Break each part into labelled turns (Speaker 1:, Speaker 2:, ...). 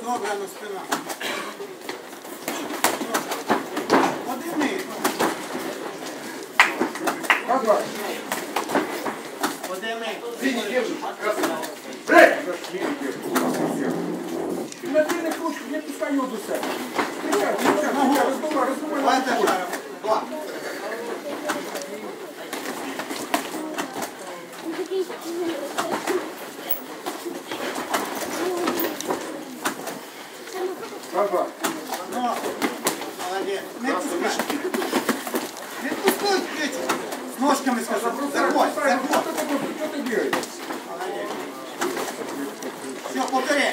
Speaker 1: Добре, на спина. Подивни. Подивни.
Speaker 2: Синий держишь, красный. Брей! Надельный кружку, не пускай его до себя.
Speaker 1: Давай так, два.
Speaker 2: Папа.
Speaker 1: Ну, молодец. Не пускай. Не пускай, Петя. С ножками скажу. Заходь, заходь.
Speaker 2: Что ты делаешь?
Speaker 1: Молодец. Все, повторяй.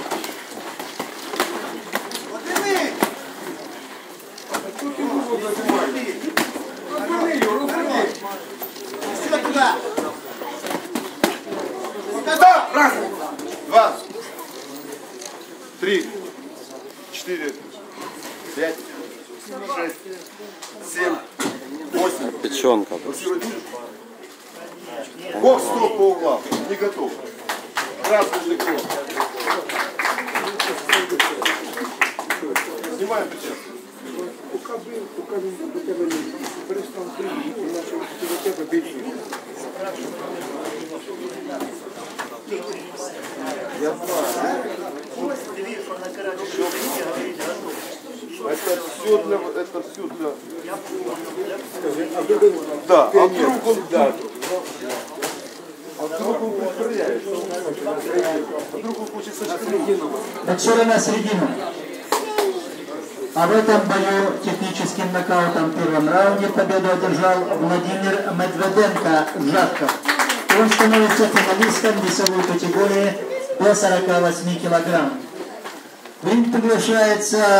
Speaker 1: Подними.
Speaker 2: Что ты его зажимаешь? Разверни ее, разверни.
Speaker 1: Все туда.
Speaker 2: Да! Раз, два, 3, 4, 5, 6, 7, 8.
Speaker 3: Печенка.
Speaker 2: Бог стоп по углам. Не готов. Раз уже кров. Снимаем печенку. Я знаю. Это все для... Да, а вдруг он... Да. А вдруг он повторяет? А вдруг он хочет со середину?
Speaker 4: Отсюда на середину. А в этом бою техническим нокаутом в первом раунде победу одержал Владимир Медведенко Жатков. Он становится финалистом весовой категории до 48 килограмм. В ринг приглашается